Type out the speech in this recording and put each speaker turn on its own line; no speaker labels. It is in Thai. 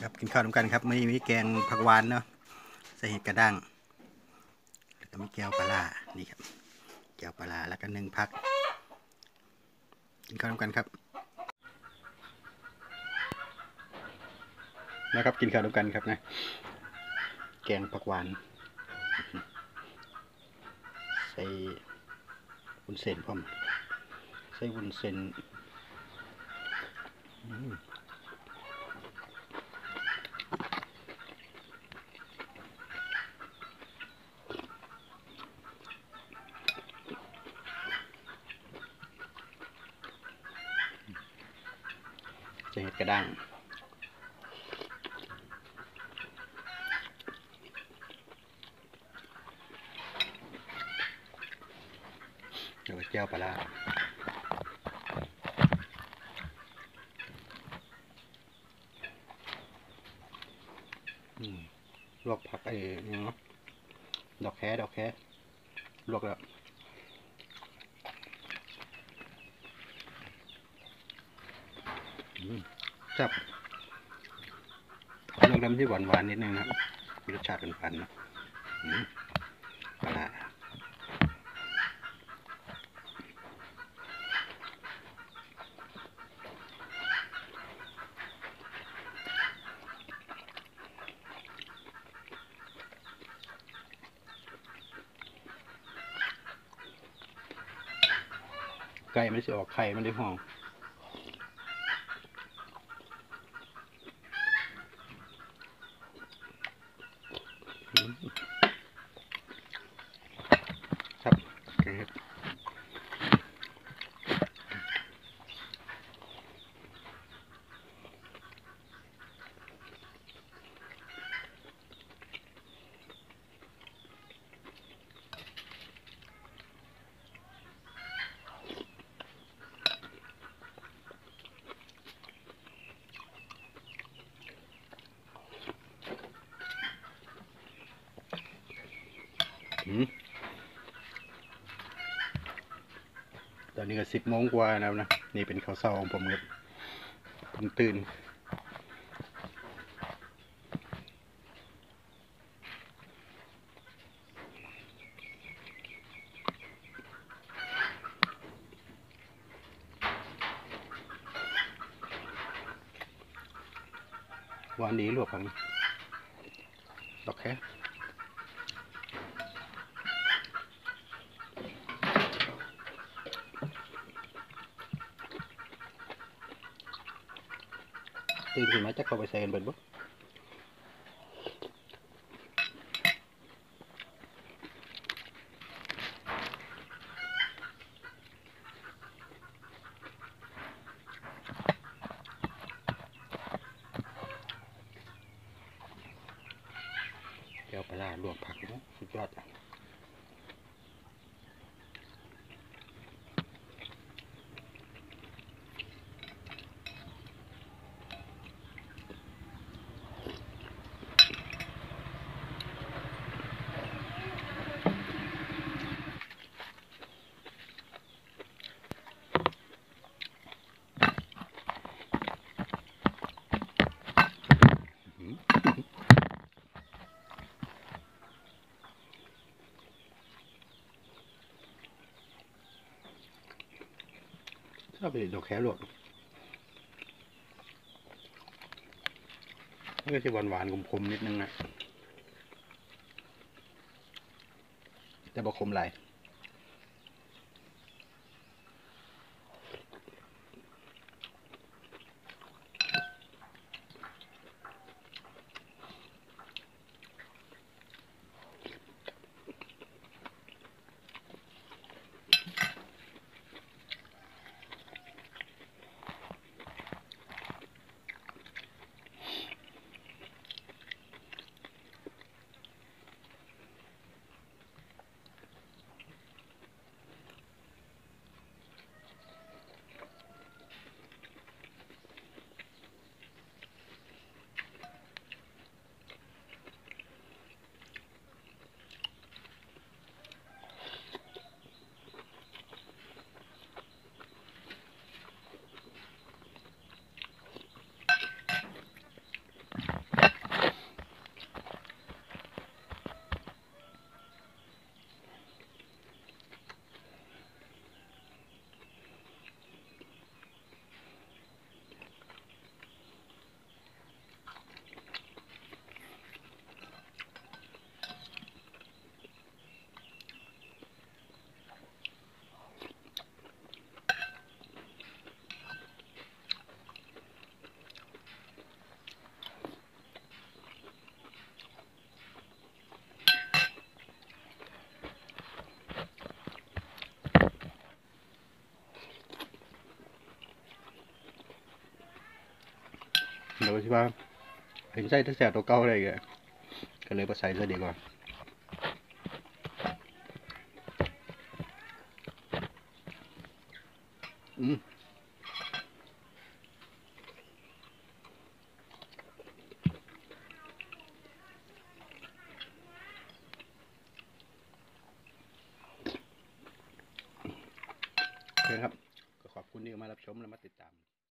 ครับกินข้าวร่วมกันครับมีแกงผักหวานเนาะใส่เห็ดกระด้างแล้วก็มีแก้วปลานี่ครับแก้วปลาแล้วก็นึ่งผักกินข้าวร่วมกันครับนะครับกินข้าวร่วมกันครับนะแกงผักหวานใส่วุ้นเส้นพร้อมใส่วุ้นเส้นใส่เห็ดกระด้างแล้วก็แก้วปลาลวกผักเนาะดอกแคลวกแล้วจับลวกน้ำที่หวานนิดนึงนะครับมีรสชาติเป็นพันนะปลาไก่มันจะออกไข่มันได้หอมครับตอนนี้ก็10 โมงกว่าแล้วนะนี่เป็นข้าวเช้าของผมครับผมตื่นวันนี้ลวกผักดอกแค่ตื่นขึ้นมาจะเข้าไปใส่กันเบิดบ่แก้วปลาลวกผักนะสุดยอดชอบไปดอกแคลวกมันก็จะหวานๆขมๆนิดนึงนะแต่บ่ขมหลายเดี๋ยวที่ว่าเห็นใส่ตั้งแต่ตัวเก่าเลยก็เลยมาใส่ซะดีกว่าโอเคครับก็ขอบคุณที่มารับชมและมาติดตาม